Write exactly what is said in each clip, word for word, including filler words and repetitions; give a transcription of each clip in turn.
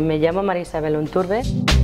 Me llamo María Isabel Unturbe,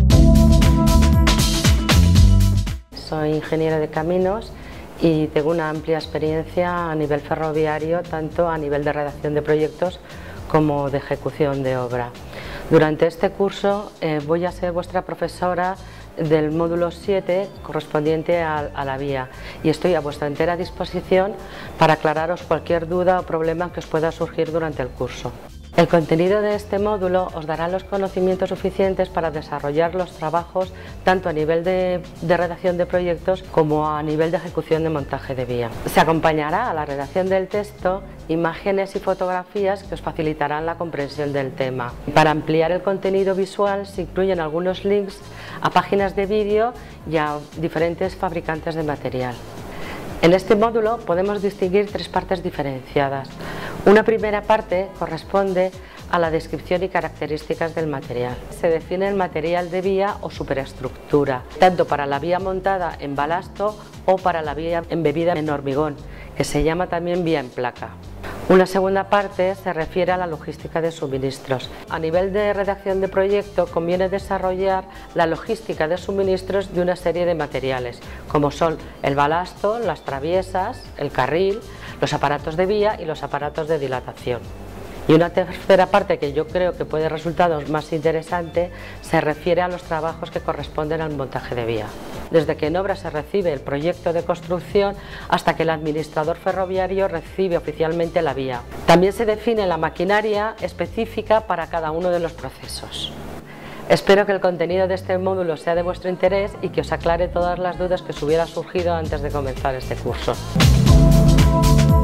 soy ingeniera de caminos y tengo una amplia experiencia a nivel ferroviario, tanto a nivel de redacción de proyectos como de ejecución de obra. Durante este curso eh, voy a ser vuestra profesora del módulo siete correspondiente a, a la vía y estoy a vuestra entera disposición para aclararos cualquier duda o problema que os pueda surgir durante el curso. El contenido de este módulo os dará los conocimientos suficientes para desarrollar los trabajos tanto a nivel de, de redacción de proyectos como a nivel de ejecución de montaje de vía. Se acompañará a la redacción del texto imágenes y fotografías que os facilitarán la comprensión del tema. Para ampliar el contenido visual se incluyen algunos links a páginas de vídeo y a diferentes fabricantes de material. En este módulo podemos distinguir tres partes diferenciadas. Una primera parte corresponde a la descripción y características del material. Se define el material de vía o superestructura, tanto para la vía montada en balasto o para la vía embebida en hormigón, que se llama también vía en placa. Una segunda parte se refiere a la logística de suministros. A nivel de redacción de proyecto conviene desarrollar la logística de suministros de una serie de materiales, como son el balasto, las traviesas, el carril, los aparatos de vía y los aparatos de dilatación. Y una tercera parte que yo creo que puede resultaros más interesante se refiere a los trabajos que corresponden al montaje de vía. Desde que en obra se recibe el proyecto de construcción hasta que el administrador ferroviario recibe oficialmente la vía. También se define la maquinaria específica para cada uno de los procesos. Espero que el contenido de este módulo sea de vuestro interés y que os aclare todas las dudas que os hubiera surgido antes de comenzar este curso.